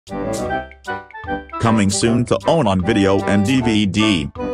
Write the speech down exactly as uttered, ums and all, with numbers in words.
Coming soon to own on video and D V D.